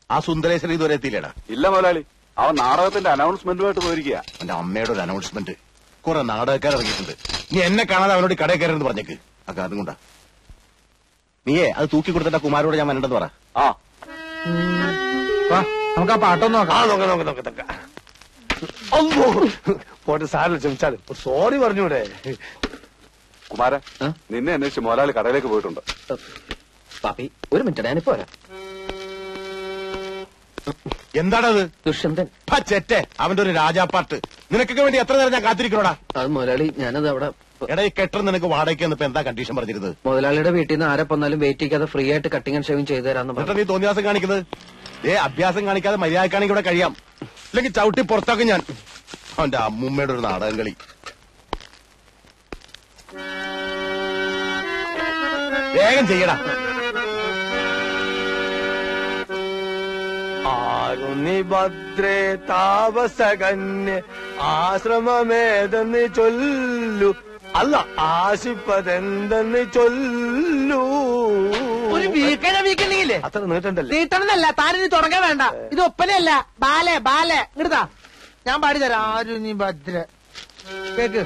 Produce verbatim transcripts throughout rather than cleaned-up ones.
ആ സുന്ദരേശ്വരി ഇതുവരെ എത്തിയില്ലേടാ? ഇല്ല മുതലാളി, അവൻ നാടകത്തിന്റെ അനൗൺസ്മെന്റുമായിട്ട് പോയിരിക്കുക. എന്റെ അമ്മയുടെ ഒരു അനൗൺസ്മെന്റ്. കുറെ നാടകക്കാർ ഇറങ്ങിയിട്ടുണ്ട്. നീ എന്നെ കാണാതെ അവനോട് കടയിൽ കയറെന്ന് പറഞ്ഞേക്ക്. ആ കാരണം കൊണ്ടാ. നീയേ അത് തൂക്കി കൊടുത്തിട്ട് കുമാരോട് ഞാൻ വരണ്ടെന്ന് പറ. ആ നമുക്ക് ആ പാട്ടൊന്നും നോക്കാം. നോക്കാം നോക്കാം നോക്കാം നോക്കാം. പോട്ടെ, സാറിന് ക്ഷമിച്ചാലും സോറി പറഞ്ഞൂടെ. കുമാര, നിന്നെ അന്വേഷിച്ച് മുതലാളി കടയിലേക്ക് പോയിട്ടുണ്ട്. പാപ്പി ഒരു മിനിറ്റ്, ഞാനിപ്പോ വരാം. എന്താണത്? ദുഷ്യന്തൻ ചെറ്റെ, അവന്റെ ഒരു രാജാപ്പാട്ട്. നിനക്കൊക്കെ വേണ്ടി എത്ര നേരം ഞാൻ കാത്തിരിക്കണോടാ? അത് മുതലാളി, ഞാനത് അവിടെ. എടാ, ഈ കെട്ടർ നിനക്ക് വാടകയ്ക്ക് ഇപ്പൊ എന്താ കണ്ടീഷൻ പറഞ്ഞിരുന്നത്? മുതലാളിയുടെ വീട്ടിൽ നിന്ന് ആരെ വന്നാലും വെയിറ്റ് ചെയ്യാതെ ഫ്രീ ആയിട്ട് കട്ടിങ് ആൻഡ് ഷേവിംഗ് ചെയ്തു തരാന്ന് പറഞ്ഞു. നീ തോന്നിയാസം കാണിക്കുന്നത്? ഏ അഭ്യാസം കാണിക്കാതെ മര്യാദക്കാണെങ്കിൽ ഇവിടെ കഴിയാം, അല്ലെങ്കിൽ ചവിട്ടി പുറത്താക്കും ഞാൻ. അവന്റെ അമ്മൂമ്മയുടെ ഒരു നാടകം കളി. വേഗം ചെയ്യടാ. ആരുന്നി ഭദ്രേ താപസകന്യ ആശ്രമമേതെന്ന് ചൊല്ലു, അല്ല ആശിപ്പതെന്തെന്ന് ചൊല്ലു. ഒരു വീക്കനെ വീക്കണെങ്കിലേ അത്ര നീട്ടണ്ടല്ലേ? നീട്ടണമെന്നല്ല, താനിനി തുടങ്ങാൻ വേണ്ട. ഇത് ഒപ്പനയല്ല, ബാലെ ബാലെ. ഇങ്ങടുതാ, ഞാൻ പാടിത്തരാം. ആരും നീ ഭദ്ര കേക്ക്.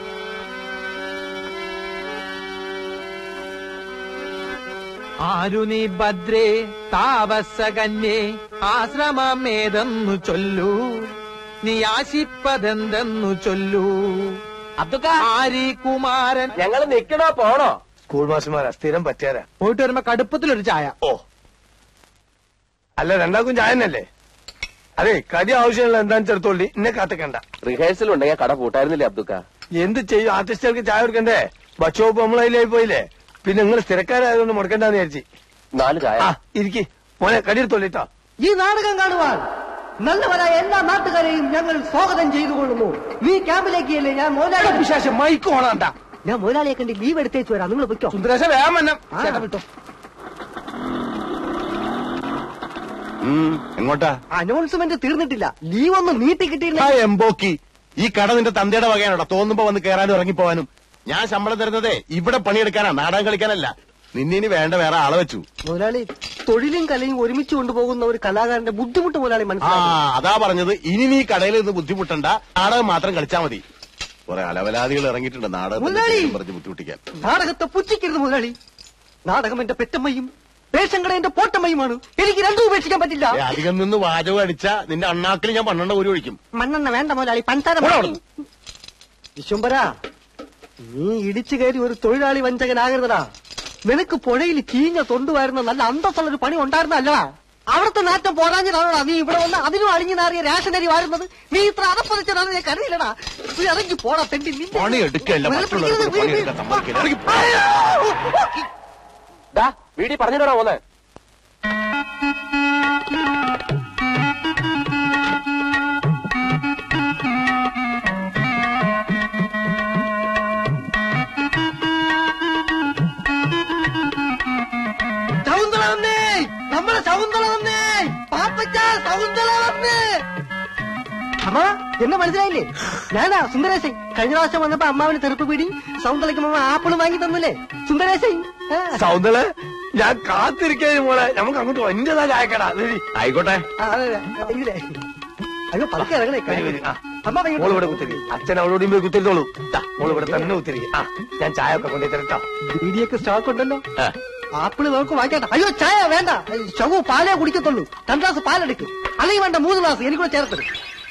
ആരു നീ ഭദ്രേ താപസകന്യേ ആശ്രമമേതെന്നു ചൊല്ലൂ, നീ ആശിപ്പതെന്തെന്നു ചൊല്ലൂ. ആരി കുമാരൻ. ഞങ്ങൾ നിക്കണോ പോണോ? സ്കൂൾ മാസ്റ്റർമാരാ, സ്ഥിരം പറ്റിയാരാ. പോയിട്ട് വരുമ്പോ കടുപ്പത്തിലൊരു ചായ. ഓ അല്ല, രണ്ടാക്കും ചായ തന്നെയല്ലേ? അതെ, കടി ആവശ്യമുള്ള എന്താന്ന് ചെറുത്തോളി, എന്നെ കാത്തിക്കണ്ട. റിഹേഴ്സൽ ഉണ്ടെങ്കിൽ കട പൂട്ടായിരുന്നില്ലേ അബ്ദുക്ക? എന്ത് ചെയ്യും, ആർട്ടിസ്റ്റുകൾക്ക് ചായ കൊടുക്കണ്ടേ? ഭക്ഷോപ്പ് നമ്മളതിലായി പോയില്ലേ. പിന്നെ നിങ്ങൾ സ്ഥിരക്കാരായതുകൊണ്ട് മുടക്കണ്ടെന്ന് വിചാരിച്ചു. നാല് ചായ. ആ ഇരിക്കി മോനെ, കടിയെടുത്തോളിട്ടോ. ഈ നാടകം കാണുവാൻ നല്ലവരായ എല്ലാ നാട്ടുകാരെയും ഞങ്ങൾ സ്വാഗതം ചെയ്തുകൊള്ളുന്നു. നീ ക്യാമ്പിലേക്കല്ലേ? ഞാൻ മോനാളി വിശേഷം മൈക്ക് ഓണാണ്ട. ഞാൻ മോനാളിയെ കണ്ട് ലീവ് എടുത്തേച്ചു വരാം. നിങ്ങൾ പൊയ്ക്കോ. സുന്ദരേശ വേഗം വന്നം. വിട്ടോ. എങ്ങോട്ടാ? അനൗൺസ്മെന്റ് തീർന്നിട്ടില്ല. ലീവ് ഒന്ന് നീട്ടി കിട്ടിയില്ല. എംബോക്കി, ഈ കട നിന്റെ തന്തയുടെ വകയാണോടാ? തോന്നുമ്പോ വന്ന് കയറാനും ഇറങ്ങിപ്പോവാനും. ഞാൻ ശമ്പളം തരുന്നതേ ഇവിടെ പണിയെടുക്കാനാ, നാടകം കളിക്കാനല്ല. നിന്നിനി വേണ്ട വേറെ ആളെ വെച്ചു. മുതലാളി, തൊഴിലും കലയും ഒരുമിച്ച് കൊണ്ടുപോകുന്ന ഒരു കലാകാരന്റെ ബുദ്ധിമുട്ട് മുതലാളി ആ മനസ്സിലാക്കി. അതാ പറഞ്ഞത്. ഇനി നീ കടയിൽ നിന്ന് ബുദ്ധിമുട്ടണ്ട, നാടകം മാത്രം കളിച്ചാ മതി. കുറെ അലവലാദികൾ ഇറങ്ങിയിട്ടുണ്ട് നാടകം പറഞ്ഞ് ബുദ്ധിമുട്ടിക്കാൻ. നാടകത്തെ പുച്ഛിക്കരുത് മുതലാളി. നാടകം എന്റെ പെറ്റമ്മയും പേശങ്കട എന്റെ പോട്ടമ്മയുമാണ്. എനിക്ക് രണ്ടും ഉപേക്ഷിക്കാൻ പറ്റില്ല. അധികം നിന്ന് വാചകം അടിച്ചാ നിന്റെ അണ്ണാക്കിൽ ഞാൻ പന്ത്രണ്ട് ഒരു ഒഴിക്കും. മണ്ണെണ്ണ വേണ്ട മുതലാളി, പഞ്ചാര. വിശ്വംബര, നീ ഇടിച്ചു കയറി ഒരു തൊഴിലാളി വഞ്ചകനാകരുതടാ. നിനക്ക് പുഴയിൽ ചീഞ്ഞ തൊണ്ടുവായിരുന്ന നല്ല അന്തസ്സുള്ളൊരു പണി ഉണ്ടായിരുന്നല്ലടാ. അവിടുത്തെ നാറ്റം പോരാഞ്ഞതാണോടാ നീ ഇവിടെ വന്ന് അതിനും അഴിഞ്ഞു നാറിയ റേഷനരി വാരുന്നത്? നീ ഇത്ര അതപ്പതിച്ചതാണ് ഞാൻ കരുതില്ലടാ. നീ ഇറങ്ങി പോടാ തെണ്ടി. പണി എടുക്കല്ല, വീടി പറഞ്ഞിട്ടാ പോലെ. സൗന്ദര്യ വന്നേ, നമ്മുടെ സൗന്ദര്യ വന്നേ, പാപ്പച്ച സൗന്ദര്യ വന്നേ. അമ്മ എന്നെ മനസ്സിലായില്ലേ? ഞാനാ സുന്ദരേശൻ. കഴിഞ്ഞ പ്രാവശ്യം വന്നപ്പോ അമ്മാവിന് തെറുപ്പ് പിടി, സൗന്ദര്യക്ക് അമ്മ ആപ്പിള് വാങ്ങി തന്നില്ലേ സുന്ദരേശൻ? സൗന്ദര്യ, ഞാൻ കാത്തിരിക്കാനും മോളെ. നമുക്ക് അങ്ങോട്ട് എന്റേതാ ചായക്കടാ. ആയിക്കോട്ടെ. അയ്യോ പതുക്കെ ഇറങ്ങണേ. അമ്മ മോളിവിടെ കുത്തിരി, അച്ഛൻ അവളോട് പോയി കുത്തിരിത്തോളൂ. മോളിവിടെ തന്നെ കുത്തിരി. ആ ഞാൻ ചായ ഒക്കെ കൊണ്ടു തരട്ടോ. ബീഡിയൊക്കെ സ്റ്റോക്ക് ഉണ്ടല്ലോ. ആപ്പിള് നമുക്ക് വാങ്ങിക്കട്ടെ. അയ്യോ ചായ വേണ്ട, ശവു പാലേ കുടിക്കത്തുള്ളൂ. രണ്ട് ഗ്ലാസ് പാലെടുക്കും, അല്ലെങ്കിൽ വേണ്ട മൂന്ന് ഗ്ലാസ് എനിക്കൂടെ ചേർത്തത്.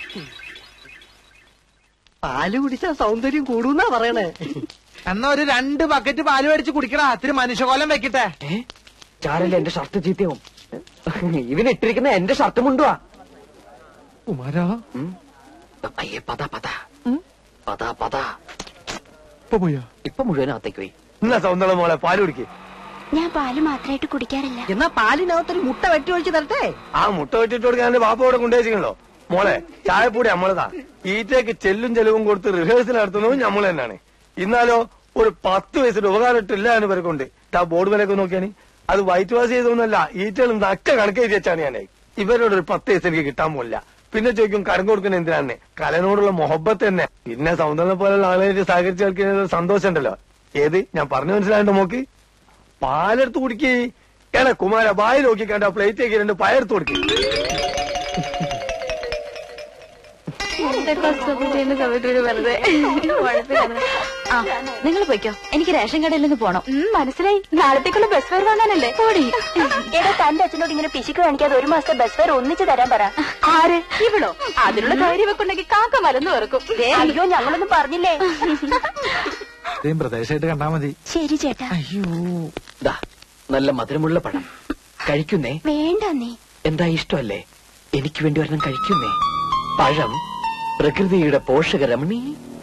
പാല് കുടിച്ചാൽ സൗന്ദര്യം കൂടുന്നാ പറയണേ. എന്നാ ഒരു രണ്ട് ബക്കറ്റ് പാല് മേടിച്ച് കുടിക്കടാ. ഇത്തിരി മനുഷ്യകോലം വെക്കട്ടെ. ചാരല്ലേ എന്റെ ഷർട്ട് ചീത്തയാവും. ഇവനിട്ടിരിക്കുന്ന എന്റെ ഷർട്ട് മുണ്ടുവാ. കുമാരാ, അയ്യേ പതാ പതാ പതാ പതാ. പോയാ ഇപ്പൊ മുഴുവനകത്തേക്ക് പോയി. എന്നാ സൗന്ദര്യ മോളെ പാല് കുടിക്കേ. ഞാൻ പാല് മാത്രമായിട്ട് കുടിക്കാറില്ല. എന്നാ പാലിനകത്തൊരു മുട്ട വെട്ടി ഒഴിച്ച് തരട്ടെ? ആ മുട്ട വെട്ടിട്ട് കൊടുക്കാൻ ബാപ്പ ഇവിടെ കൊണ്ടുവച്ചിട്ടുണ്ടോ? മോളെ ചായപ്പൂടി നമ്മളതാ. ഈറ്റയ്ക്ക് ചെല്ലും ചെലവും കൊടുത്ത് റിഹേഴ്സൽ നടത്തുന്നതും നമ്മൾ തന്നെയാണ്. ഇന്നാലോ ഒരു പത്ത് വയസ്സിന്റെ ഉപകാരം ഇട്ടില്ല എന്ന് പേർക്കുണ്ട്. ആ ബോർഡ് വിലയൊക്കെ നോക്കിയാണി അത് വൈറ്റ് വാഷ് ചെയ്തൊന്നുമല്ല, ഈറ്റകൾ നക്ക കണക്ക് എഴുതി വെച്ചാണ് ഞാനേ. ഇവരോട് ഒരു പത്ത് വയസ്സ് എനിക്ക് കിട്ടാൻ പോലില്ല. പിന്നെ ചോദിക്കും കരം കൊടുക്കുന്ന എന്തിനാണ്? കലനോടുള്ള മൊഹബത്ത് തന്നെ. പിന്നെ സൗന്ദര്യ പോലുള്ള ആളുകളായിട്ട് സഹകരിച്ച് കളിക്കുന്ന സന്തോഷം ഉണ്ടല്ലോ. ഏത് ഞാൻ പറഞ്ഞു മനസ്സിലായിട്ട് നോക്കി. പാലെടുത്ത് കുടിക്കേ. എടാ കുമാര, ബായി നോക്കി കണ്ട പ്ലേറ്റേക്ക് രണ്ട് പയർത്ത് കൊടുക്കേ. നിങ്ങൾ പോയിക്കോ, എനിക്ക് റേഷൻ കടയിൽ നിന്ന് പോണം. മനസ്സിലായി, നാളത്തേക്കുള്ള ബസ് ഫെയർ വാങ്ങാനല്ലേ. പോടി. എടാ, തന്റെ അച്ഛനോട് ഇങ്ങനെ പിശുക്ക് കാണിക്കാതെ ഒരു മാസത്തെ ബസ് ഫെയർ ഒന്നിച്ച് തരാൻ പറ. ആര്? ഇവളോ? അതിനുള്ള ധൈര്യം വെക്കുണ്ടെങ്കിൽ കാക്ക മലന്ന് വെറുക്കും. അയ്യോ, ഞങ്ങളൊന്നും പറഞ്ഞില്ലേ. പ്രദേശമായിട്ട് കണ്ടാ മതി. ശരി ചേട്ടാ. അയ്യോ, ദാ നല്ല മധുരമുള്ള പഴം കഴിക്കുന്നേ. വേണ്ട നീ. എന്താ ഇഷ്ടമല്ലേ? എനിക്ക് വേണ്ടി ഒരെണ്ണം കഴിക്കുന്നേ. പഴം പ്രകൃതിയുടെ പോഷകരമണി.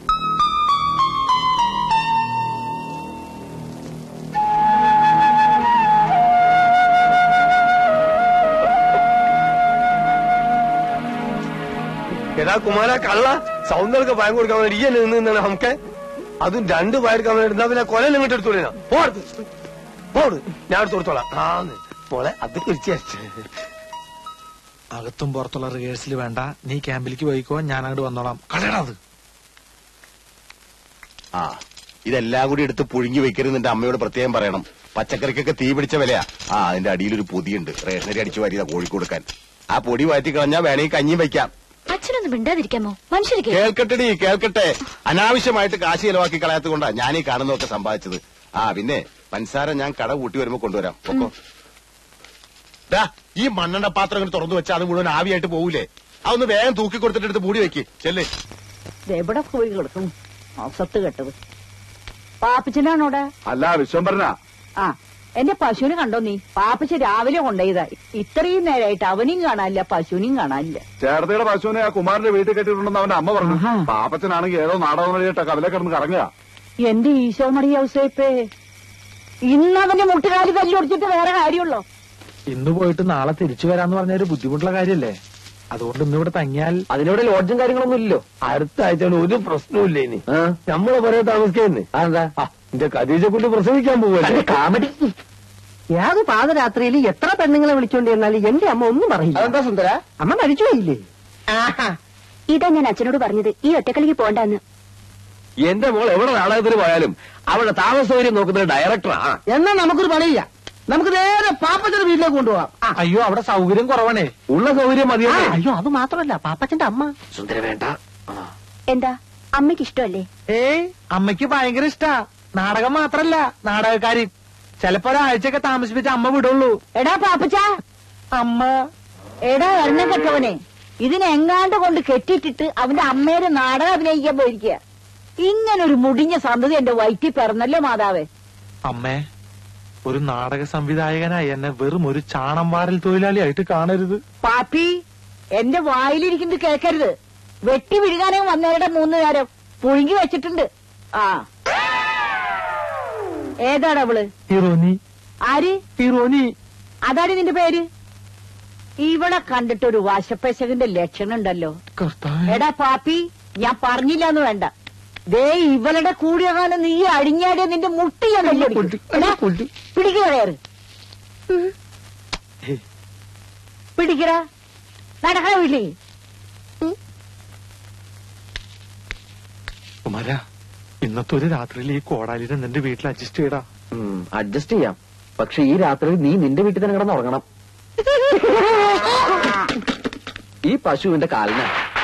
എടാ കുമാര കള്ള സൗന്ദര്യ ഭയം കൊടുക്കാൻ വേണ്ടി ഈ നിന്ന് നിന്നാണ് നമുക്ക് അതും രണ്ട് ഭയക്കാൻ വേണ്ടി എന്നാ പിന്നെ കൊല ഇങ്ങോട്ട് എടുത്തോളിനാ. പോടുത്ത് പോട്, ഞാൻ എടുത്ത് കൊടുത്തോളാം. ആ മോളെ അത് കുറിച്ച് അകത്തും പുറത്തുള്ള റിഹേഴ്സൽ വേണ്ട, നീ ക്യാമ്പിലേക്ക് പോയിക്കോ, ഞാൻ അങ്ങോട്ട് വന്നോളാം. കളയണത്. ആ ഇതെല്ലാം കൂടി എടുത്ത് പുഴുങ്ങി വെക്കരുത് എന്റെ അമ്മയോട് പ്രത്യേകം പറയണം. പച്ചക്കറിക്കൊക്കെ തീ പിടിച്ച വിലയാ. ആ അതിന്റെ അടിയിലൊരു പൊതിയുണ്ട്, റേഷനരി അടിച്ചു വാരിയതാ കോഴിക്ക് കൊടുക്കാൻ. ആ പൊടി മാറ്റി കളഞ്ഞാ വേണമെങ്കിൽ കഞ്ഞിയും വയ്ക്കാം. അച്ഛനൊന്നും മിണ്ടാതിരിക്കാമോ? മനുഷ്യര് കേൾക്കട്ടെടി കേൾക്കട്ടെ. അനാവശ്യമായിട്ട് കാശ് ചെലവാക്കി കളയാത്തത് കൊണ്ടാ ഞാൻ ഈ കാണുന്നതൊക്കെ സമ്പാദിച്ചത്. ആ പിന്നെ പഞ്ചസാര ഞാൻ കട കൂട്ടി വരുമ്പോ കൊണ്ടുവരാം. പൊക്കോ. ദാ ഈ മണ്ണെണ്ണ പാത്രം ഇങ്ങനെ തുറന്നു വെച്ചാൽ അത് മുഴുവൻ ആവിയായിട്ട് പോകൂലേ? അതൊന്ന് വേഗം തൂക്കി കൊടുത്തിട്ട് എടുത്ത് മൂടി വെക്ക്. ചെല്ലേ. എവിടെ പോയി കിടക്കും സത്ത് കെട്ടത്? പാപ്പച്ചനാണോടെ? അല്ല, വിശ്വംഭരനാ. ആ എന്റെ പശുവിനെ കണ്ടോ നീ? പാപ്പച്ച രാവിലെ കൊണ്ടുപോയതാ. ഇത്രയും നേരമായിട്ട് അവനെയും കാണാനില്ല, പശുവിനെയും കാണാനില്ല. ചേർത്തയുടെ പശുവിനെ ആ കുമാരന്റെ വീട്ടിൽ കെട്ടിയിട്ടുണ്ടെന്ന് അവന്റെ അമ്മ പറഞ്ഞു. പാപ്പച്ചനാണെങ്കിൽ ഏതോ നാടകം വഴിയിട്ട് കവലെ കിടന്ന് കറങ്ങുക. എന്റെ ഈശോ മറിയ ഔസേപ്പേ, ഇന്നവന്റെ മുട്ടുകാലി തല്ലൊടിച്ചിട്ട് വേറെ കാര്യമുള്ളോ? ഇന്ന് പോയിട്ട് നാളെ തിരിച്ചു വരാന്ന് പറഞ്ഞ ഒരു ബുദ്ധിമുട്ടുള്ള കാര്യല്ലേ? അതുകൊണ്ട് ഇന്നിവിടെ തങ്ങിയാൽ അതിനോട് ലോഡ്ജും കാര്യങ്ങളൊന്നും ഇല്ലല്ലോ. അടുത്ത ആഴ്ച ഒരു പ്രശ്നമില്ല. ഇനി നമ്മളെ പറയാൻ താമസിക്കുന്നേ. അതെന്താ? എന്റെ ഖദീജ കൊണ്ട് പ്രസവിക്കാൻ പോവല്ലേ? കാമഡി. ഏത് പാതരാത്രിയിൽ എത്ര പെണ്ണുങ്ങളെ വിളിച്ചോണ്ട് ചെന്നാലും എന്റെ അമ്മ ഒന്നും പറയില്ല. അതെന്താ സുന്ദര? അമ്മ മരിച്ചുപോയില്ലേ? ഇതാ ഞാൻ അച്ഛനോട് പറഞ്ഞത്, ഈ ഒറ്റക്കളിക്ക് പോണ്ടെന്ന്. എന്റെ മോൾ എവിടെ നാടകത്തിന് പോയാലും അവളുടെ താമസ സൗകര്യം നോക്കുന്നത് ഡയറക്ടറാ. എന്നാ നമുക്കൊരു പണിയില്ല, നമുക്ക് നേരെ പാപ്പച്ചന്റെ വീട്ടിലേക്ക് കൊണ്ടുപോവാം. അയ്യോ അവിടെ സൗകര്യം കുറവാണേ. ഉള്ള സൗകര്യം മതിയല്ലേ? അയ്യോ അത് മാത്രമല്ല, പാപ്പച്ചന്റെ അമ്മ. സുന്ദര വേണ്ട. എന്താ അമ്മയ്ക്ക് ഇഷ്ടമല്ലേ? ഏയ് അമ്മയ്ക്ക് ഭയങ്കര ഇഷ്ടാ. നാടകം മാത്രല്ല, നാടകക്കാരി. ചിലപ്പോ ഒരാഴ്ചയൊക്കെ താമസിപ്പിച്ച അമ്മ വിടുള്ളൂ. എടാ പാപ്പച്ച, അമ്മ എടാ എണ്ണം കെട്ടവനെ, ഇതിനെങ്ങാണ്ട് കൊണ്ട് കെട്ടിട്ടിട്ട് അവന്റെ അമ്മേരെ നാടകം അഭിനയിക്കാൻ പോയിരിക്കുക. ഇങ്ങനൊരു മുടിഞ്ഞ സന്തതി എന്റെ വയറ്റിൽ പിറന്നല്ലോ മാതാവേ. അമ്മേ, ഒരു നാടക സംവിധായകനായി എന്നെ വെറും ഒരു ചാണം വാരൽ തൊഴിലാളിയായിട്ട് കാണരുത്. പാപ്പി, എന്റെ വായിലിരിക്കുന്നത് കേൾക്കരുത്. വെട്ടി വിഴുകാനേ വന്നവരുടെ മൂന്ന് നേരം പുഴുങ്ങി വെച്ചിട്ടുണ്ട്. ആ ഏതാണ് അവള്? ഹീറോനി. ആര്? ഹീറോനി. അതാണ് നിന്റെ പേര്? ഇവളെ കണ്ടിട്ടൊരു വശപ്പശകന്റെ ലക്ഷണം ഉണ്ടല്ലോ. എടാ പാപ്പി, ഞാൻ പറഞ്ഞില്ലാന്ന് വേണ്ട. ദേ ഇവളുടെ കൂടിയാകാനും നീ അഴിഞ്ഞാടിയ നിന്റെ മുട്ടി ഞാൻ പിടിക്കണ കയറ്. പിടിക്കട, നടക്കണ വീട്ടിൽ. കുമാര, ഇന്നത്തെ ഒരു രാത്രിയിൽ ഈ കോടാലിനെ നിന്റെ വീട്ടിൽ അഡ്ജസ്റ്റ് ചെയ്യടാ. അഡ്ജസ്റ്റ് ചെയ്യാം, പക്ഷെ ഈ രാത്രി നീ നിന്റെ വീട്ടിൽ തന്നെ കിടന്ന് ഉറങ്ങണം. ഈ പശുവിന്റെ കാലിന്